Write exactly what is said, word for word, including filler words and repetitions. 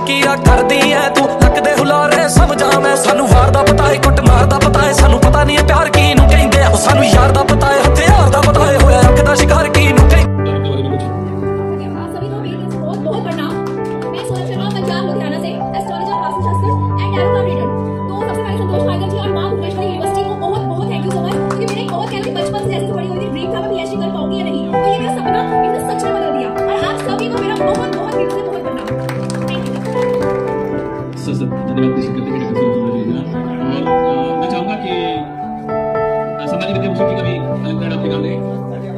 की करदी है तू लगदे हुलारे समझा मैं सानू वार दा पता है कुट मार दा पता है सानू पता नहीं है प्यार की नू कहंदे आ सानू यार दा पता है हथियार दा पता है होया अख दा शिकार की नू कहंदे बहुत बहुत प्रणाम। मैं सोनम शर्मा पंजाब लुधियाना से astrologer vastushastra and tarot card reader. तो सबसे पहले संतोष नागर जी और मां भुवनेश्वरी यूनिवर्सिटी को बहुत बहुत थैंक यू सो मच, क्योंकि मैंने बहुत कहना कि बचपन से जैसे बड़ी हुई थी ड्रीम था मैं पीएचडी कर पाऊंगी या नहीं, तो ये मेरा सपना इन्होंने सच में बदल दिया और आप सभी को मेरा बहुत बहुत दिल से बहुत प्रणाम। थैंक यू सर सर धन्यवाद पेश करते हैं डॉक्टर सोनम लुधियाना। और मैं चाहूंगा कि सामाजिक विद्या भूषण जी का भी अलग अपने काम दें।